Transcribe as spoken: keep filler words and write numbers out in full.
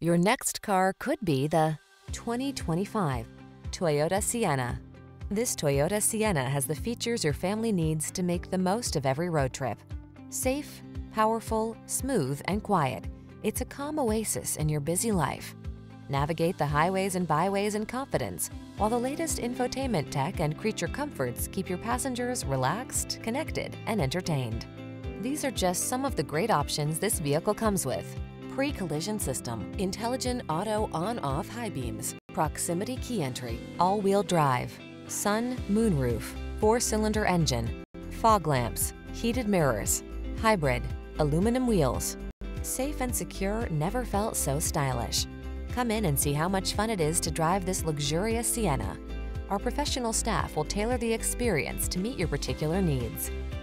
Your next car could be the twenty twenty-five Toyota Sienna. This Toyota Sienna has the features your family needs to make the most of every road trip. Safe, powerful, smooth, and quiet, it's a calm oasis in your busy life. Navigate the highways and byways in confidence, while the latest infotainment tech and creature comforts keep your passengers relaxed, connected, and entertained. These are just some of the great options this vehicle comes with: pre-collision system, intelligent auto on-off high beams, proximity key entry, all-wheel drive, sun, moonroof, four-cylinder engine, fog lamps, heated mirrors, hybrid, aluminum wheels. Safe and secure never felt so stylish. Come in and see how much fun it is to drive this luxurious Sienna. Our professional staff will tailor the experience to meet your particular needs.